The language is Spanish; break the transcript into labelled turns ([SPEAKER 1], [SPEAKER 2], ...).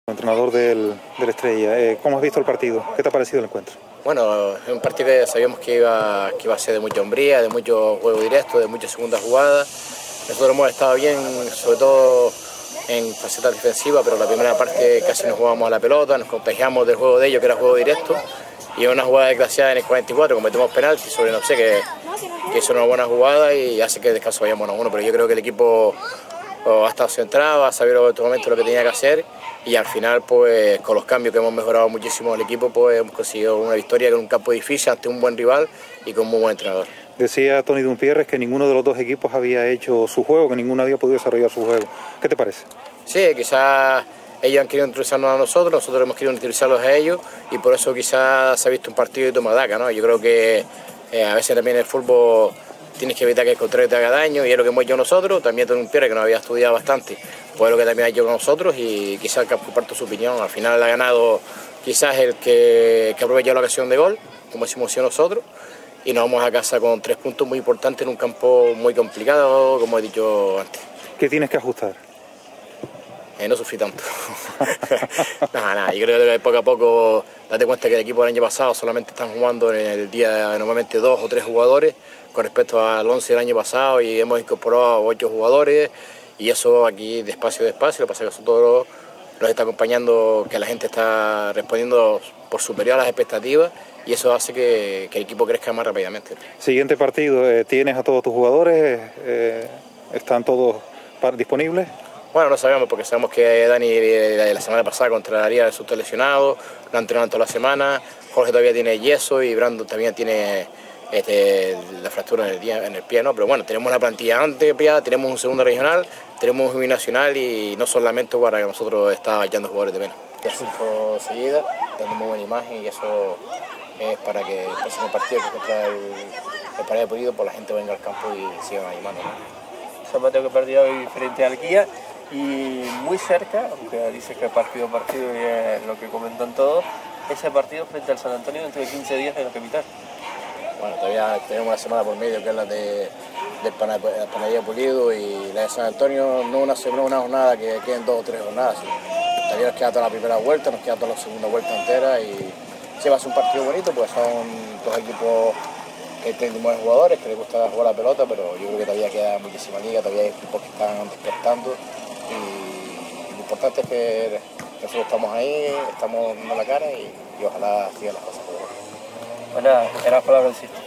[SPEAKER 1] Entrenador del Estrella, ¿cómo has visto el partido? ¿Qué te ha parecido el encuentro?
[SPEAKER 2] Bueno, es un partido que sabíamos que iba a ser de mucha hombría, de mucho juego directo, de mucha segunda jugada. Nosotros hemos estado bien, sobre todo en faceta defensiva, pero la primera parte casi nos jugábamos a la pelota, nos contagiamos del juego de ellos, que era juego directo, y en una jugada desgraciada en el 44 cometemos penalti sobre no sé que es una buena jugada y hace que el descanso vayamos 1-1, pero yo creo que el equipo ha estado centrado, ha sabido en todo momento lo que tenía que hacer y al final pues con los cambios que hemos mejorado muchísimo el equipo pues hemos conseguido una victoria con un campo difícil ante un buen rival y con un muy buen entrenador.
[SPEAKER 1] Decía Tony Dumpierres que ninguno de los dos equipos había hecho su juego, que ninguno había podido desarrollar su juego. ¿Qué te parece?
[SPEAKER 2] Sí, quizás ellos han querido utilizarnos a nosotros hemos querido utilizarlos a ellos y por eso quizás se ha visto un partido de tomadaca, ¿no? Yo creo que a veces también el fútbol tienes que evitar que el contrario te haga daño y es lo que hemos hecho nosotros. También Tony Dumpierres, que nos había estudiado bastante, pues es lo que también ha hecho con nosotros y quizás comparto su opinión. Al final ha ganado quizás el que aprovechó la ocasión de gol, como hicimos nosotros, y nos vamos a casa con 3 puntos muy importantes en un campo muy complicado, como he dicho antes.
[SPEAKER 1] ¿Qué tienes que ajustar?
[SPEAKER 2] No sufrí tanto. Nada, yo creo que poco a poco date cuenta que el equipo del año pasado solamente están jugando en el día normalmente 2 o 3 jugadores con respecto al 11 del año pasado y hemos incorporado a 8 jugadores y eso aquí despacio, lo que pasa es que eso todo nos está acompañando, que la gente está respondiendo por superior a las expectativas y eso hace que el equipo crezca más rápidamente.
[SPEAKER 1] Siguiente partido, ¿tienes a todos tus jugadores? ¿Están todos disponibles?
[SPEAKER 2] Bueno, no sabemos porque sabemos que Dani la semana pasada contra Arias resultó lesionado, lo han entrenado toda la semana, Jorge todavía tiene yeso y Brandon también tiene la fractura en el pie, ¿no? Pero bueno, tenemos una plantilla amplia, tenemos un segundo regional, tenemos un binacional y no solamente para que nosotros estamos echando jugadores de menos. Ya 5 seguidas, dando muy buena imagen y eso es para que el próximo partido que contra el Paredes Pulido, pues la gente venga al campo y sigan animando, ¿no?
[SPEAKER 3] San Mateo que perdió hoy frente al Guía y muy cerca, aunque dice que partido y es lo que comentan todos, ese partido frente al San Antonio dentro de 15 días en la capital.
[SPEAKER 2] Bueno, todavía tenemos una semana por medio que es la del Panadería Pulido y la de San Antonio, no una jornada que queden 2 o 3 jornadas. Todavía nos queda toda la primera vuelta, nos queda toda la segunda vuelta entera y sí va a ser un partido bonito porque son 2 equipos que tienen buenos jugadores, que les gusta jugar la pelota, pero yo creo que todavía queda muchísima liga, todavía hay equipos que están despertando y lo importante es que nosotros estamos ahí, estamos dando la cara y ojalá sigan las cosas.
[SPEAKER 3] Bueno, eran palabras del